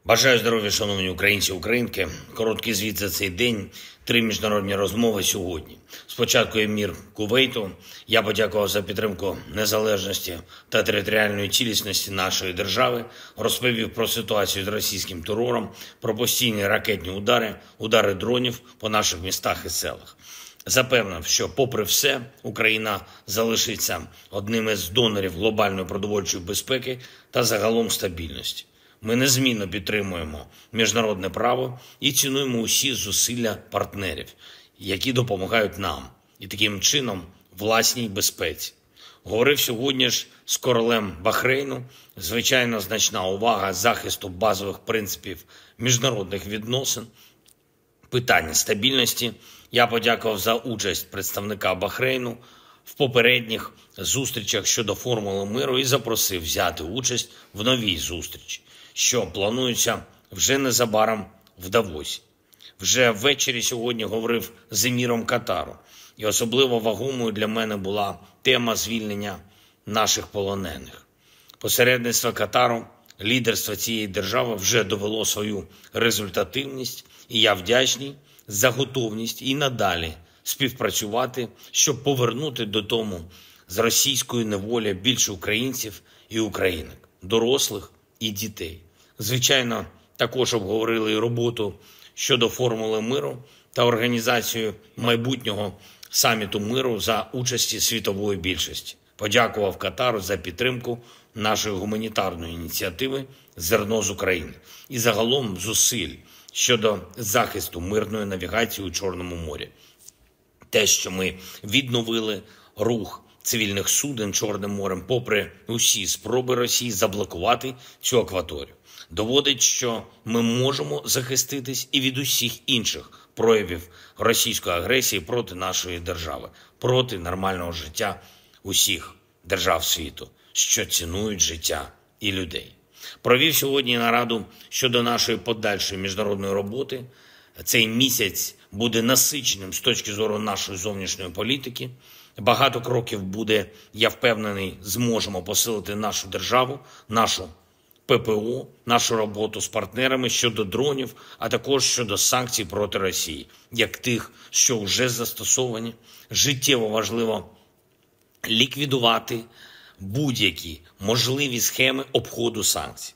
Бажаю здоров'я, шановні українці і українки. Короткий звіт за цей день. 3 міжнародні розмови сьогодні. Спочатку емір Кувейту. Я подякував за підтримку незалежності та територіальної цілісності нашої держави. Розповів про ситуацію з російським терором, про постійні ракетні удари дронів по наших містах і селах. Запевнив, що попри все, Україна залишиться одним із донорів глобальної продовольчої безпеки та загалом стабільності. Ми незмінно підтримуємо міжнародне право і цінуємо усі зусилля партнерів, які допомагають нам і таким чином власній безпеці. Говорив сьогодні ж з королем Бахрейну. Звичайно, значна увага захисту базових принципів міжнародних відносин, питання стабільності. Я подякував за участь представника Бахрейну в попередніх зустрічах щодо формули миру і запросив взяти участь в новій зустрічі, що планується вже незабаром в Давосі. Вже ввечері сьогодні говорив з еміром Катару. І особливо вагомою для мене була тема звільнення наших полонених. Посередництво Катару, лідерство цієї держави вже довело свою результативність. І я вдячний за готовність і надалі співпрацювати, щоб повернути додому з російської неволі більше українців і українок, дорослих і дітей. Звичайно, також обговорили і роботу щодо формули миру та організацію майбутнього саміту миру за участі світової більшості. Подякував Катару за підтримку нашої гуманітарної ініціативи «Зерно з України» і загалом зусиль щодо захисту мирної навігації у Чорному морі. Те, що ми відновили рух цивільних суден Чорним морем, попри усі спроби Росії заблокувати цю акваторію, доводить, що ми можемо захиститись і від усіх інших проявів російської агресії проти нашої держави, проти нормального життя усіх держав світу, що цінують життя і людей. Провів сьогодні нараду щодо нашої подальшої міжнародної роботи. Цей місяць буде насиченим з точки зору нашої зовнішньої політики. Багато кроків буде, я впевнений, зможемо посилити нашу державу, нашу ППО, нашу роботу з партнерами щодо дронів, а також щодо санкцій проти Росії, як тих, що вже застосовані. Життєво важливо ліквідувати будь-які можливі схеми обходу санкцій.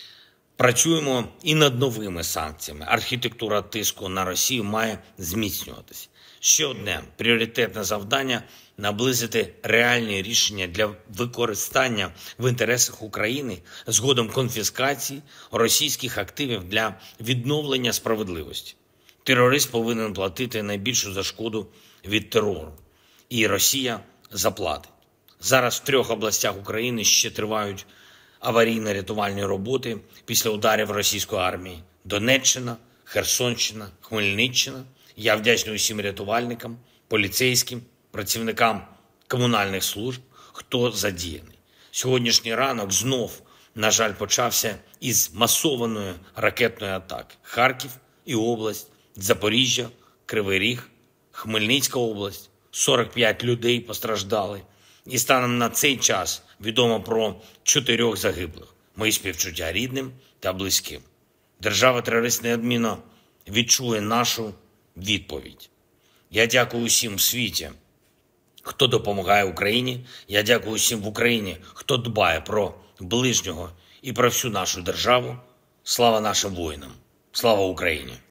Працюємо і над новими санкціями. Архітектура тиску на Росію має зміцнюватися. Ще одне пріоритетне завдання – наблизити реальні рішення для використання в інтересах України згодом конфіскації російських активів для відновлення справедливості. Терорист повинен платити найбільшу за шкоду від терору. І Росія заплатить. Зараз в 3 областях України ще тривають аварійно-рятувальні роботи після ударів російської армії. Донеччина, Херсонщина, Хмельниччина. Я вдячний усім рятувальникам, поліцейським, працівникам комунальних служб, хто задіяний. Сьогоднішній ранок знов, на жаль, почався із масованої ракетної атаки. Харків і область, Запоріжжя, Кривий Ріг, Хмельницька область. 45 людей постраждали. І станом на цей час відомо про 4 загиблих. Мої співчуття рідним та близьким. Держава-терорист неодмінно відчує нашу відповідь. Я дякую усім в світі, хто допомагає Україні. Я дякую усім в Україні, хто дбає про ближнього і про всю нашу державу. Слава нашим воїнам! Слава Україні!